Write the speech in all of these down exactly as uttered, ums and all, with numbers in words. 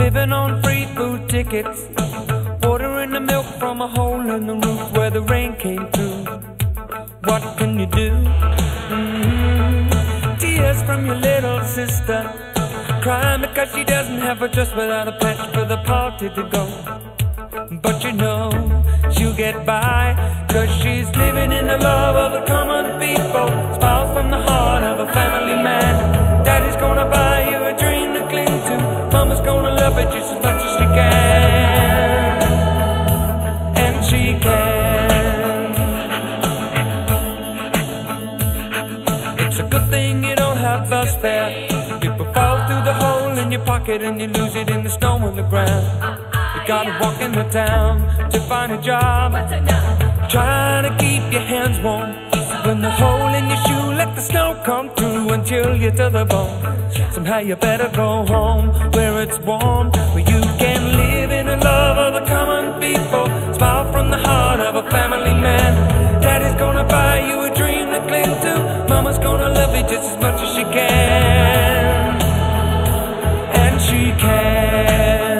living on free food tickets, watering the milk from a hole in the roof where the rain came through. What can you do? Mm-hmm. Tears from your little sister, crying because she doesn't have a dress without a patch for the party to go. But you know she'll get by, cause she's living in the love of the common people. Smiles from the heart of a family man. Daddy's gonna buy you a dream to cling to. Mama's gonna love it just as much as she can. And she can. It's a good thing you don't have bus fare. People fall through the hole in your pocket and you lose it in the snow on the ground. You gotta walk in the town to find a job, trying to keep your hands warm. When the hole in your shoe, let the snow come through and chill you to the bone. Somehow you better go home where it's warm, where you can live in the love of the common people. Smile from the heart of a family man. Daddy's gonna buy you a dream to cling to. Mama's gonna love you just as much as she can. And she can.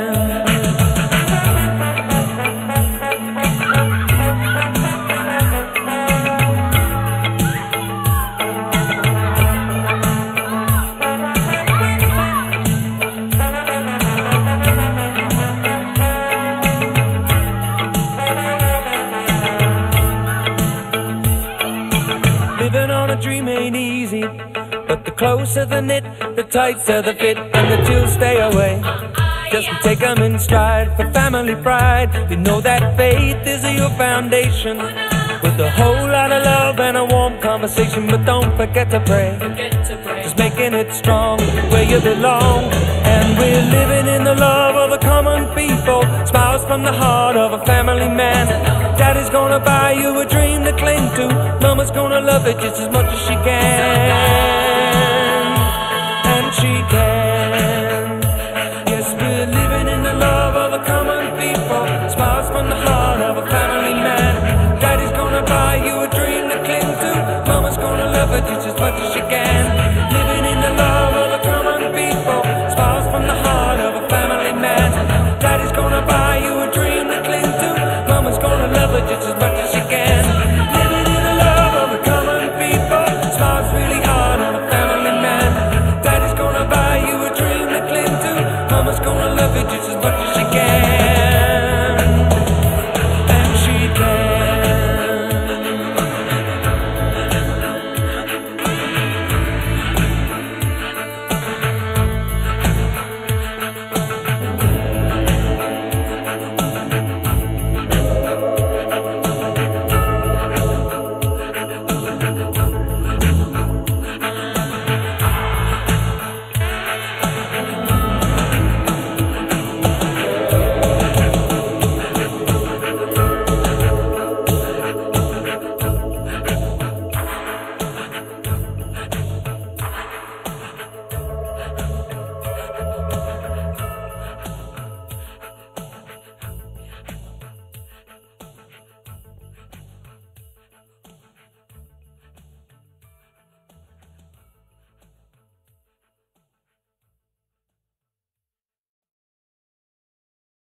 Living on a dream ain't easy, but the closer the knit, the tighter the fit, and the chills stay away. Just take them in stride for family pride. You know that faith is your foundation, with a whole lot of love and a warm conversation. But don't forget to pray, just making it strong where you belong. And we're living in the love of the common people. Smiles from the heart of a family man. Daddy's gonna buy you a dream to cling to. Mama's gonna love it just as much as she can.